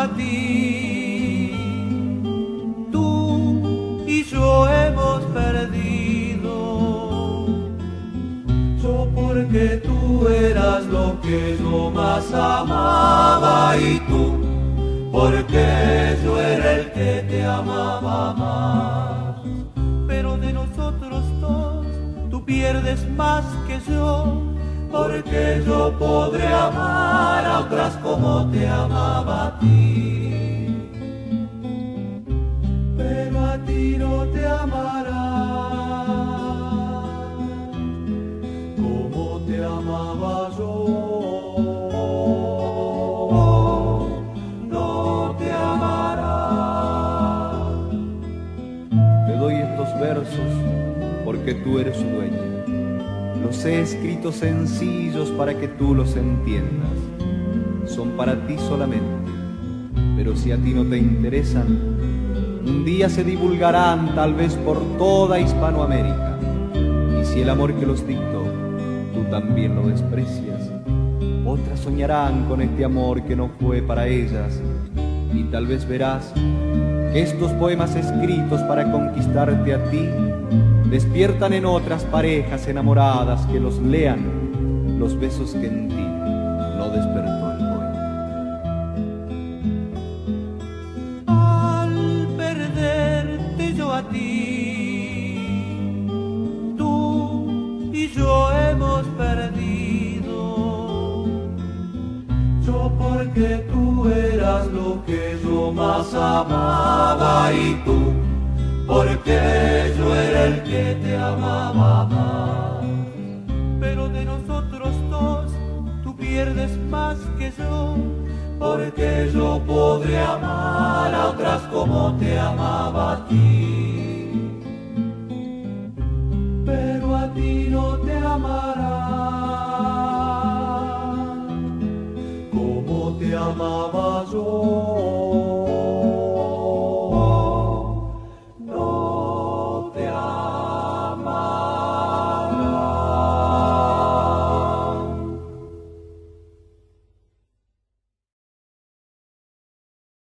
a ti. Tú y yo hemos perdido. Yo porque tú eras lo que yo más amaba y tú porque yo era el que te amaba más. Pero de nosotros dos tú pierdes más que yo, porque yo podré amar a otras como te amaba a ti. Pero a ti no te amará como te amaba yo. No te amará. Te doy estos versos porque tú eres su dueña. Los he escrito sencillos para que tú los entiendas. Son para ti solamente, pero si a ti no te interesan, un día se divulgarán tal vez por toda Hispanoamérica. Y si el amor que los dictó, tú también lo desprecias, otras soñarán con este amor que no fue para ellas. Y tal vez verás que estos poemas escritos para conquistarte a ti despiertan en otras parejas enamoradas que los lean los besos que en ti no despertó el poeta. Al perderte yo a ti, tú y yo hemos perdido. Yo porque tú eras lo que yo más amaba y tú porque yo era el que te amaba más. Pero de nosotros dos tú pierdes más que yo, porque yo podré amar a otras como te amaba a ti. Pero a ti no te amará como te amaba yo.